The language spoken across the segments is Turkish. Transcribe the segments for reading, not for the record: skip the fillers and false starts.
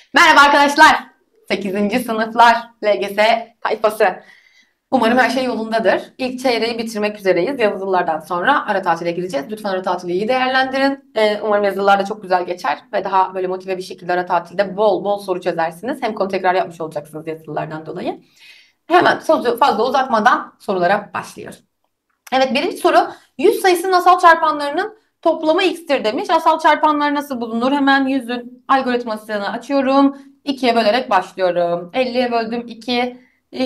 Merhaba arkadaşlar. 8. sınıflar LGS tayfası. Umarım her şey yolundadır. İlk çeyreği bitirmek üzereyiz. Yazılılardan sonra ara tatile gireceğiz. Lütfen ara tatili iyi değerlendirin. Umarım yazılılar da çok güzel geçer ve daha böyle motive bir şekilde ara tatilde bol bol soru çözersiniz. Hem konu tekrar yapmış olacaksınız yazılılardan dolayı. Hemen sözü fazla uzatmadan sorulara başlıyoruz. Evet, birinci soru 100 sayısının asal çarpanlarının toplamı x'tir demiş. Asal çarpanlar nasıl bulunur? Hemen 100'ün algoritmasını açıyorum. 2'ye bölerek başlıyorum. 50'ye böldüm 2,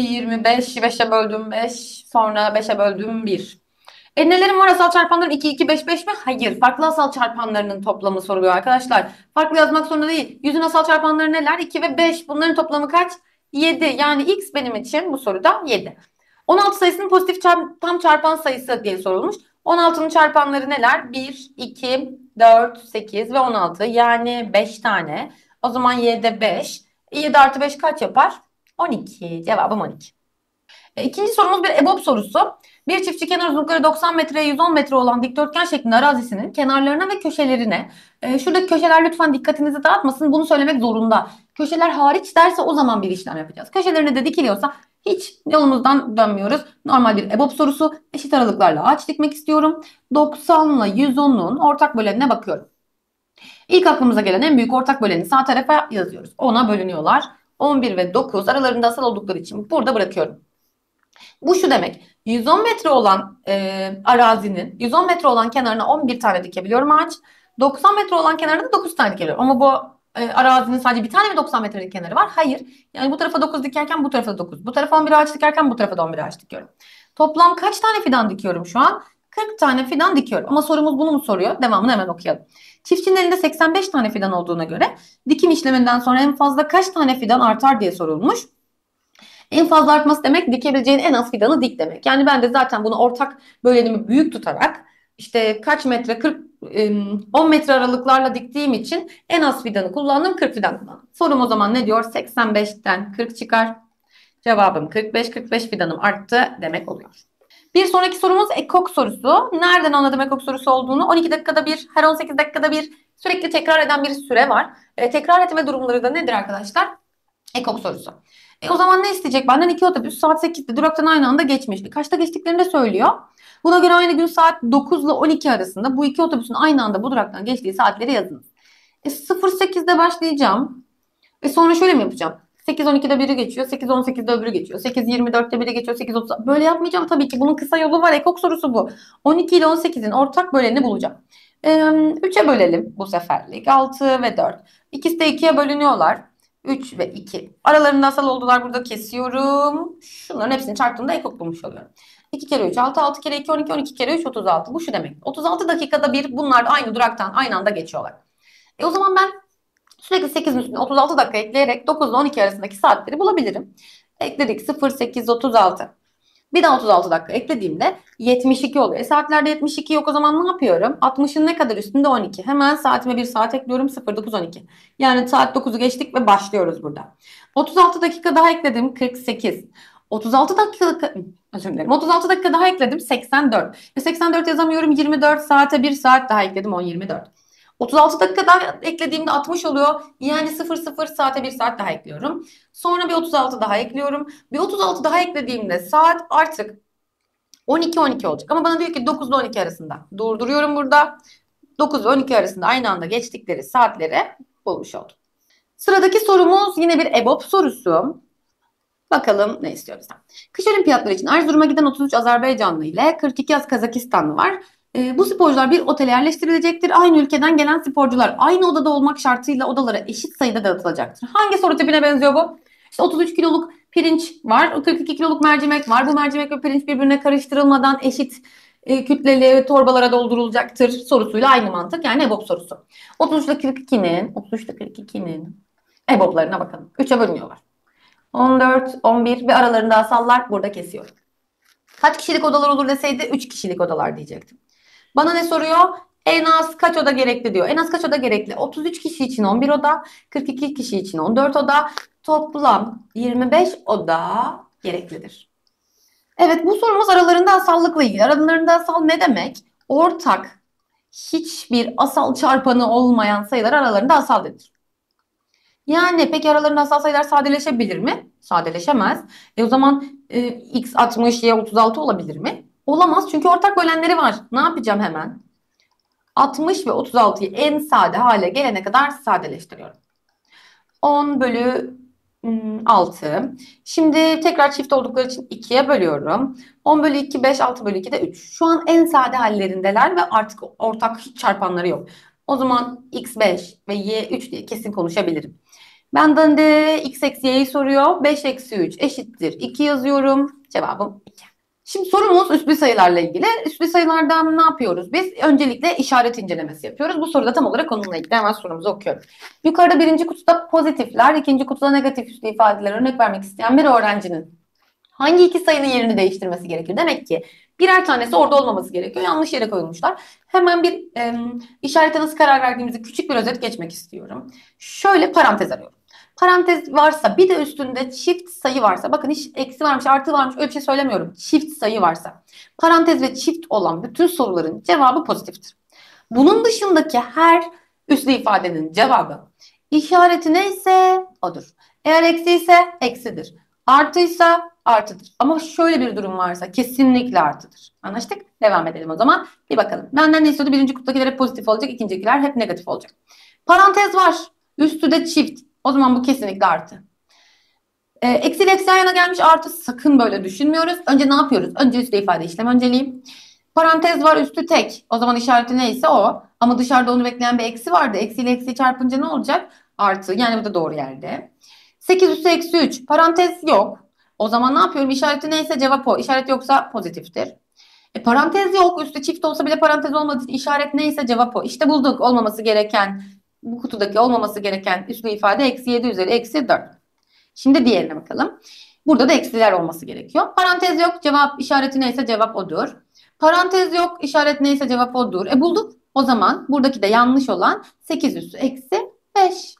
25, 5'e böldüm 5, sonra 5'e böldüm 1. Nelerim var asal çarpanlarım? 2, 2, 5, 5 mi? Hayır. Farklı asal çarpanlarının toplamı soruluyor arkadaşlar. Farklı yazmak zorunda değil. 100'ün asal çarpanları neler? 2 ve 5. Bunların toplamı kaç? 7. Yani x benim için bu soruda 7. 16 sayısının pozitif tam çarpan sayısı diye sorulmuş. 16'nın çarpanları neler? 1, 2, 4, 8 ve 16. Yani 5 tane. O zaman 7, 5. 7 artı 5 kaç yapar? 12. Cevabım 12. İkinci sorumuz bir EBOB sorusu. Bir çiftçi kenar uzunlukları 90 metreye 110 metre olan dikdörtgen şeklinde arazisinin kenarlarına ve köşelerine, şuradaki köşeler lütfen dikkatinizi dağıtmasın, bunu söylemek zorunda. Köşeler hariç derse o zaman bir işlem yapacağız. Köşelerine de dikiliyorsa hiç yolumuzdan dönmüyoruz. Normal bir EBOB sorusu. Eşit aralıklarla ağaç dikmek istiyorum. 90 ile 110'un ortak bölenine bakıyorum. İlk aklımıza gelen en büyük ortak böleni sağ tarafa yazıyoruz. 10'a bölünüyorlar. 11 ve 9 aralarında asal oldukları için burada bırakıyorum. Bu şu demek. 110 metre olan arazinin 110 metre olan kenarına 11 tane dikebiliyorum ağaç. 90 metre olan kenarına da 9 tane dikebiliyorum. Ama bu arazinin sadece bir tane mi 90 metrelik kenarı var? Hayır. Yani bu tarafa 9 dikerken bu tarafa 9. Bu tarafa 11 ağaç dikerken bu tarafa da 11 ağaç dikiyorum. Toplam kaç tane fidan dikiyorum şu an? 40 tane fidan dikiyorum. Ama sorumuz bunu mu soruyor? Devamını hemen okuyalım. Çiftçinin elinde 85 tane fidan olduğuna göre dikim işleminden sonra en fazla kaç tane fidan artar diye sorulmuş. En fazla artması demek dikebileceğin en az fidanı dik demek. Yani ben de zaten bunu ortak bölenimi büyük tutarak işte kaç metre 40 10 metre aralıklarla diktiğim için en az fidanı kullandım, 40 fidan kullandım. Sorum o zaman ne diyor? 85'ten 40 çıkar. Cevabım 45. 45 fidanım arttı demek oluyor. Bir sonraki sorumuz ekok sorusu. Nereden anladım ekok sorusu olduğunu? 12 dakikada bir, her 18 dakikada bir sürekli tekrar eden bir süre var. Tekrar etme durumları da nedir arkadaşlar? Ekok sorusu. O zaman ne isteyecek benden? 2 otobüs saat 8'de duraktan aynı anda geçmişti. Kaçta geçtiklerini de söylüyor. Buna göre aynı gün saat 9 ile 12 arasında bu iki otobüsün aynı anda bu duraktan geçtiği saatleri yazınız. 08'de başlayacağım. Sonra şöyle mi yapacağım? 8.12'de biri geçiyor, 8.18'de öbürü geçiyor, 8.24'te biri geçiyor, 8.30. Böyle yapmayacağım tabii ki. Bunun kısa yolu var. Ekok sorusu bu. 12 ile 18'in ortak bölenini bulacağım. 3'e bölelim bu seferlik. 6 ve 4. İkisi de 2'ye bölünüyorlar. 3 ve 2. Aralarında asal oldular. Burada kesiyorum. Şunların hepsini çarptığımda ekok bulmuş oluyorum. 2 kere 3 6, 6 kere 2 12, 12 kere 3 36. Bu şu demek. 36 dakikada bir bunlar da aynı duraktan aynı anda geçiyorlar. O zaman ben sürekli 8'in üstüne 36 dakika ekleyerek 9 ile 12 arasındaki saatleri bulabilirim. Ekledik 0, 8, 36. Bir daha 36 dakika eklediğimde 72 oluyor. Saatlerde 72 yok, o zaman ne yapıyorum? 60'ın ne kadar üstünde? 12. Hemen saatime bir saat ekliyorum. 09, 12. Yani saat 9'u geçtik ve başlıyoruz burada. 36 dakika daha ekledim. 48. 36 dakika, özür dilerim. 36 dakika daha ekledim. 84. 84 yazamıyorum. 24 saate bir saat daha ekledim. 10, 24. 36 dakika daha eklediğimde 60 oluyor. Yani 00 saate bir saat daha ekliyorum. Sonra bir 36 daha ekliyorum. Bir 36 daha eklediğimde saat artık 12-12 olacak. Ama bana diyor ki 9 ile 12 arasında. Durduruyorum burada. 9 ve 12 arasında aynı anda geçtikleri saatleri bulmuş oldum. Sıradaki sorumuz yine bir EBOB sorusu. Bakalım ne istiyor bizden. Kış olimpiyatları için Erzurum'a giden 33 Azerbaycanlı ile 42 Kazakistanlı var. Bu sporcular bir otele yerleştirilecektir. Aynı ülkeden gelen sporcular aynı odada olmak şartıyla odalara eşit sayıda dağıtılacaktır. Hangi soru tipine benziyor bu? İşte 33 kiloluk pirinç var, 42 kiloluk mercimek var. Bu mercimek ve pirinç birbirine karıştırılmadan eşit kütleli torbalara doldurulacaktır sorusuyla aynı mantık. Yani EBOB sorusu. 33 ile 42'nin EBOB'larına bakalım. 3'e bölünüyorlar. 14, 11 ve aralarında asallar, burada kesiyorum. Kaç kişilik odalar olur deseydi 3 kişilik odalar diyecektim. Bana ne soruyor? En az kaç oda gerekli diyor. En az kaç oda gerekli? 33 kişi için 11 oda, 42 kişi için 14 oda, toplam 25 oda gereklidir. Evet, bu sorumuz aralarında asallıkla ilgili. Aralarında asal ne demek? Ortak, hiçbir asal çarpanı olmayan sayılar aralarında asal denir. Yani peki aralarında asal sayılar sadeleşebilir mi? Sadeleşemez. O zaman x 60, y 36 olabilir mi? Olamaz çünkü ortak bölenleri var. Ne yapacağım hemen? 60 ve 36'yı en sade hale gelene kadar sadeleştiriyorum. 10 bölü 6. Şimdi tekrar çift oldukları için 2'ye bölüyorum. 10 bölü 2 5, 6 bölü 2 de 3. Şu an en sade hallerindeler ve artık ortak hiç çarpanları yok. O zaman x 5 ve y 3 diye kesin konuşabilirim. Benden de x eksi y'yi soruyor. 5 eksi 3 eşittir 2 yazıyorum. Cevabım 2. Şimdi sorumuz üslü sayılarla ilgili. Üslü sayılardan ne yapıyoruz biz? Öncelikle işaret incelemesi yapıyoruz. Bu soruda tam olarak onunla ilgili. Hemen sorumuzu okuyorum. Yukarıda birinci kutuda pozitifler, ikinci kutuda negatif üslü ifadeler örnek vermek isteyen bir öğrencinin hangi iki sayının yerini değiştirmesi gerekir? Demek ki birer tanesi orada olmaması gerekiyor. Yanlış yere koyulmuşlar. Hemen bir işarete nasıl karar verdiğimizi küçük bir özet geçmek istiyorum. Şöyle parantez arıyorum. Parantez varsa bir de üstünde çift sayı varsa, bakın hiç eksi varmış artı varmış öyle bir şey söylemiyorum. Çift sayı varsa parantez ve çift olan bütün soruların cevabı pozitiftir. Bunun dışındaki her üslü ifadenin cevabı işareti neyse odur. Eğer eksi ise eksidir. Artıysa artıdır. Ama şöyle bir durum varsa kesinlikle artıdır. Anlaştık? Devam edelim o zaman. Bir bakalım. Benden ne istiyordu? Birinci kutuptakiler hep pozitif olacak. İkincikiler hep negatif olacak. Parantez var. Üstü de çift. O zaman bu kesinlikle artı. Eksi ile eksi yan yana gelmiş artı sakın böyle düşünmüyoruz. Önce ne yapıyoruz? Önce üslü ifade işlem önceliği. Parantez var üstü tek. O zaman işareti neyse o. Ama dışarıda onu bekleyen bir eksi vardı. Eksi ile eksiyi çarpınca ne olacak? Artı. Yani bu da doğru yerde. 8 üstü eksi 3. Parantez yok. O zaman ne yapıyorum? İşareti neyse cevap o. İşaret yoksa pozitiftir. Parantez yok. Üstü çift olsa bile parantez olmadığı için işaret neyse cevap o. İşte bulduk olmaması gereken, bu kutudaki olmaması gereken üslü ifade eksi 7 üzeri eksi 4. Şimdi diğerine bakalım. Burada da eksiler olması gerekiyor. Parantez yok. Cevap işareti neyse cevap odur. Parantez yok. İşaret neyse cevap odur. Bulduk. O zaman buradaki de yanlış olan 8 üssü eksi 5.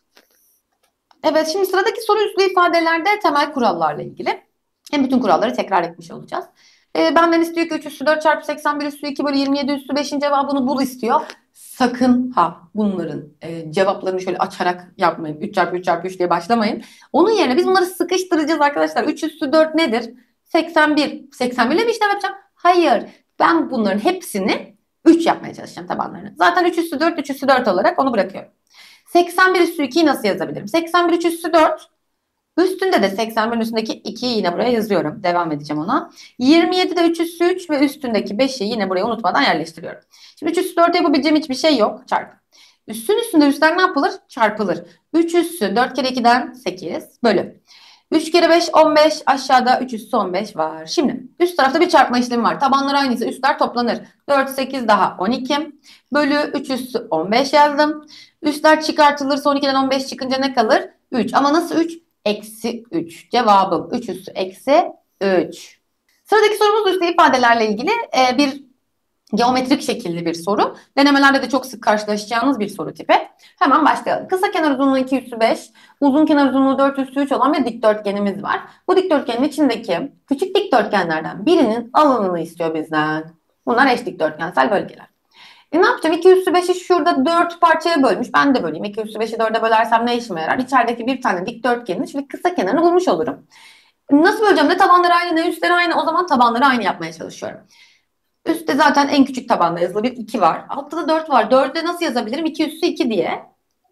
Evet, şimdi sıradaki soru üslü ifadelerde temel kurallarla ilgili. Hem bütün kuralları tekrar etmiş olacağız. Benden istiyor ki 3 üssü 4 çarpı 81 üssü 2 bölü 27 üssü 5'in cevabını bul istiyor. Sakın bunların cevaplarını şöyle açarak yapmayın. 3 çarpı 3 çarpı 3 diye başlamayın. Onun yerine biz bunları sıkıştıracağız arkadaşlar. 3 üssü 4 nedir? 81. 81 ile mi işlem yapacağım? Hayır. Ben bunların hepsini 3 yapmaya çalışacağım tabanlarını. Zaten 3 üssü 4, 3 üssü 4 olarak onu bırakıyorum. 81 üssü 2'yi nasıl yazabilirim? 81 3 üssü 4. Üstünde de 81'in üstündeki 2'yi yine buraya yazıyorum. Devam edeceğim ona. 27 de 3 üssü 3 ve üstündeki 5'i yine buraya unutmadan yerleştiriyorum. Şimdi 3 üssü 4'e yapabileceğim hiçbir şey yok. Çarpı. Üstün üstünde üstler ne yapılır? Çarpılır. 3 üssü 4 kere 2'den 8 bölü. 3 kere 5 15, aşağıda 3 üssü 15 var. Şimdi üst tarafta bir çarpma işlemi var. Tabanlar aynıysa üstler toplanır. 4 8 daha 12 bölü 3 üssü 15 yazdım. Üstler çıkartılırsa 12'den 15 çıkınca ne kalır? 3. Ama nasıl 3? Eksi 3. Cevabım 3 üssü eksi 3. Sıradaki sorumuz üslü ifadelerle ilgili bir geometrik şekilli bir soru. Denemelerde de çok sık karşılaşacağınız bir soru tipi. Hemen başlayalım. Kısa kenar uzunluğu 2 üssü 5, uzun kenar uzunluğu 4 üssü 3 olan bir dikdörtgenimiz var. Bu dikdörtgenin içindeki küçük dikdörtgenlerden birinin alanını istiyor bizden. Bunlar eş dikdörtgensel bölgeler. Ne yapacağım? 2 üssü 5'i şurada 4 parçaya bölmüş. Ben de böleyim. 2 üssü 5'i 4'e bölersem ne işime yarar? İçerideki bir tane dikdörtgenin şimdi kısa kenarını bulmuş olurum. Nasıl böleceğim? Ne tabanları aynı ne üstleri aynı. O zaman tabanları aynı yapmaya çalışıyorum. Üstte zaten en küçük tabanda yazılı bir 2 var. Altta da 4 var. 4'ü nasıl yazabilirim? 2 üssü 2 diye.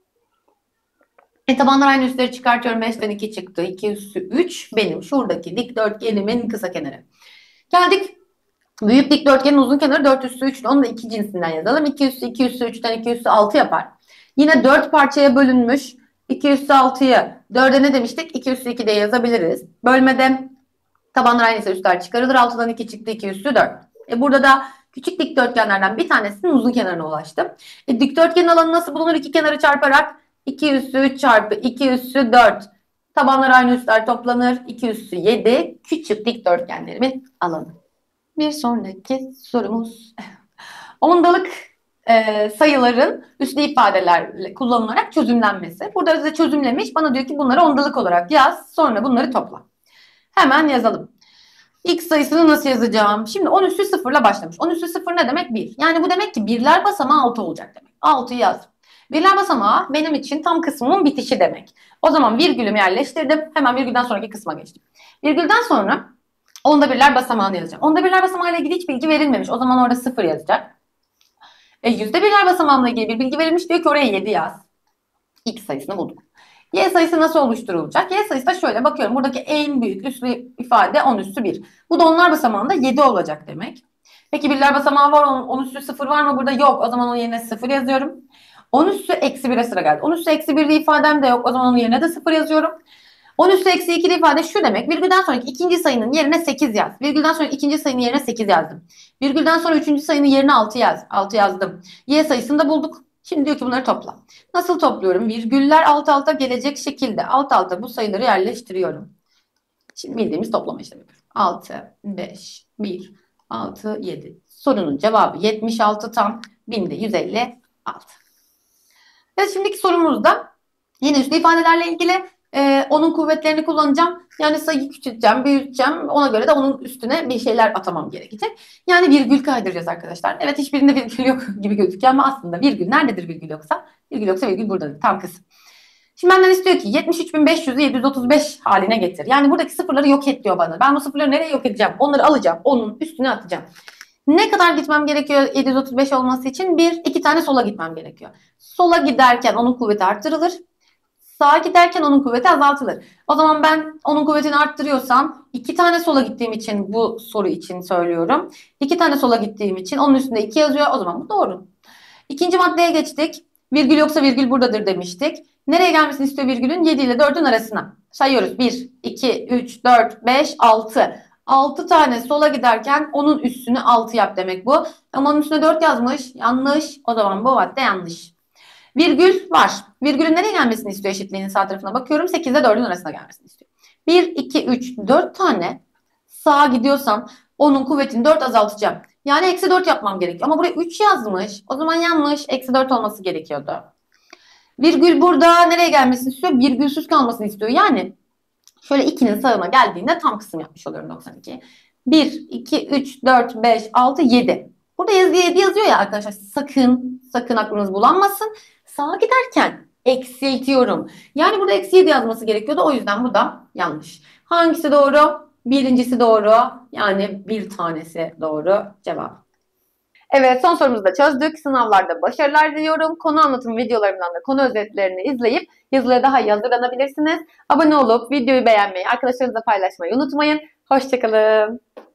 Tabanlar aynı üstleri çıkartıyorum. 5'ten 2 çıktı. 2 üssü 3 benim şuradaki dikdörtgenimin kısa kenarı. Geldik. Büyük dikdörtgenin uzun kenarı 4 üssü 3. Onu da 2 cinsinden yazalım. 2 üssü 2 üssü 3'ten 2 üssü 6 yapar. Yine 4 parçaya bölünmüş. 2 üssü 6'yı 4'e ne demiştik? 2 üssü 2 diye yazabiliriz. Bölmede tabanlar aynıysa üstler çıkarılır. 6'dan 2 çıktı. 2 üssü 4. Burada da küçük dikdörtgenlerden bir tanesinin uzun kenarına ulaştım. Dikdörtgenin alanı nasıl bulunur? İki kenarı çarparak 2 üssü 3 çarpı 2 üssü 4. Tabanlar aynı üstler toplanır. 2 üssü 7. Küçük dikdörtgenlerimin alanı. Bir sonraki sorumuz. Ondalık sayıların üslü ifadelerle kullanılarak çözümlenmesi. Burada size çözümlemiş. Bana diyor ki bunları ondalık olarak yaz. Sonra bunları topla. Hemen yazalım. X sayısını nasıl yazacağım? Şimdi 10 üssü 0 ile başlamış. 10 üssü 0 ne demek? 1. Yani bu demek ki birler basamağı 6 olacak demek. 6'yı yaz. Birler basamağı benim için tam kısmımın bitişi demek. O zaman virgülümü yerleştirdim. Hemen virgülden sonraki kısma geçtim. Virgülden sonra onda birler basamağını yazacağım. Onda birler basamağıyla ilgili hiç bilgi verilmemiş. O zaman orada 0 yazacak. Yüzde birler basamağıyla ilgili bir bilgi verilmiş. Diyor ki oraya 7 yaz. X sayısını bulduk. Y sayısı nasıl oluşturulacak? Y sayısı da şöyle bakıyorum. Buradaki en büyük üslü ifade 10 üstü 1. Bu da onlar basamağında 7 olacak demek. Peki birler basamağı var. 10 üstü 0 var mı? Burada yok. O zaman onun yerine 0 yazıyorum. 10 üstü eksi 1'e sıra geldi. 10 üstü eksi 1'li ifadem de yok. O zaman onun yerine de 0 yazıyorum. 10 üstü eksi 2'li ifade şu demek. Virgülden sonraki ikinci sayının yerine 8 yaz. Virgülden sonra ikinci sayının yerine 8 yazdım. Virgülden sonra üçüncü sayının yerine 6 yaz. 6 yazdım. Y sayısını da bulduk. Şimdi diyor ki bunları topla. Nasıl topluyorum? Virgüller alt alta gelecek şekilde alt alta bu sayıları yerleştiriyorum. Şimdi bildiğimiz toplama işlemi yapıyorum. 6, 5, 1, 6, 7. Sorunun cevabı 76 tam. Binde 156. Evet, şimdiki sorumuzda yine üslü ifadelerle ilgili onun kuvvetlerini kullanacağım. Yani sayıyı küçülteceğim, büyüteceğim. Ona göre de onun üstüne bir şeyler atamam gerekecek. Yani virgül kaydıracağız arkadaşlar. Evet, hiçbirinde virgül yok gibi gözüküyor ama aslında virgül nerededir virgül yoksa? Virgül yoksa virgül buradadır. Tam kısım. Şimdi benden istiyor ki 73.500'ü 735 haline getir. Yani buradaki sıfırları yok et diyor bana. Ben bu sıfırları nereye yok edeceğim? Onları alacağım. Onun üstüne atacağım. Ne kadar gitmem gerekiyor 735 olması için? 2 tane sola gitmem gerekiyor. Sola giderken onun kuvveti arttırılır. Sağa giderken onun kuvveti azaltılır. O zaman ben onun kuvvetini arttırıyorsam 2 tane sola gittiğim için bu soru için söylüyorum. 2 tane sola gittiğim için onun üstünde 2 yazıyor. O zaman bu doğru. İkinci maddeye geçtik. Virgül yoksa virgül buradadır demiştik. Nereye gelmesini istiyor virgülün? 7 ile 4'ün arasına. Sayıyoruz. 1, 2, 3, 4, 5, 6. 6 tane sola giderken onun üstünü 6 yap demek bu. Ama onun üstüne 4 yazmış. Yanlış. O zaman bu madde yanlış. Virgül var. Virgülün nereye gelmesini istiyor eşitliğinin sağ tarafına bakıyorum. 8 ile 4'ün arasına gelmesini istiyor. 1, 2, 3, 4 tane sağa gidiyorsam onun kuvvetini 4 azaltacağım. Yani eksi 4 yapmam gerekiyor. Ama buraya 3 yazmış. O zaman yanlış. Eksi 4 olması gerekiyordu. Virgül burada nereye gelmesini istiyor? Virgülsüz kalmasını istiyor. Yani şöyle 2'nin sağına geldiğinde tam kısım yapmış oluyorum 92. 1, 2, 3, 4, 5, 6, 7. Burada 7 yazıyor ya arkadaşlar. Sakın aklınız bulanmasın. Sağa giderken eksiltiyorum. Yani burada eksi 7 yazması gerekiyordu. O yüzden bu da yanlış. Hangisi doğru? Birincisi doğru. Yani bir tanesi doğru cevap. Evet, son sorumuzu da çözdük. Sınavlarda başarılar diliyorum. Konu anlatım videolarımdan da konu özetlerini izleyip yazılıya daha iyi hazırlanabilirsiniz. Abone olup videoyu beğenmeyi, arkadaşlarınızla paylaşmayı unutmayın. Hoşçakalın.